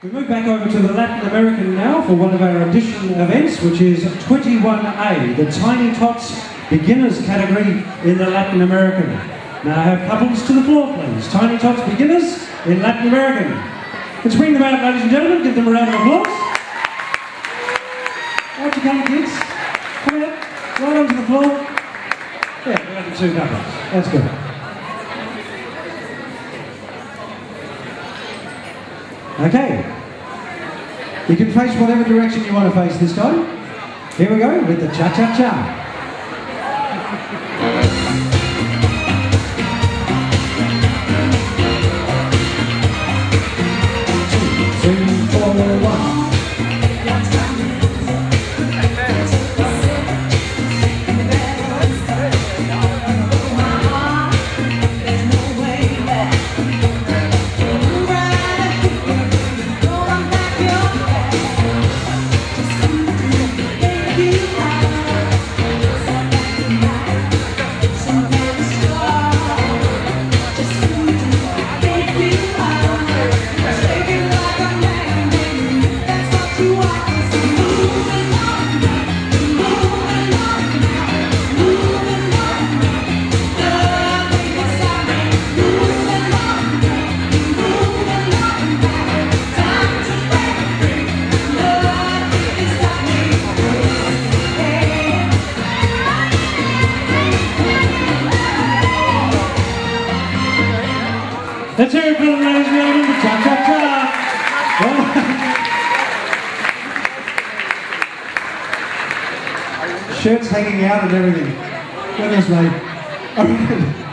We move back over to the Latin American now for one of our audition events, which is 21A, the Tiny Tots Beginners category in the Latin American. Now I have couples to the floor, please. Tiny Tots Beginners in Latin American. Let's bring them out, ladies and gentlemen. Give them a round of applause. Out you come, kids. Come out, right onto the floor. Yeah, we're going to two couples. That's good. Okay. You can face whatever direction you want to face this time. Here we go with the cha-cha-cha. 2, 3, 4, 1. Let's hear it for them, ladies and gentlemen, the cha-cha-cha! Shirts hanging out and everything. Goodness me.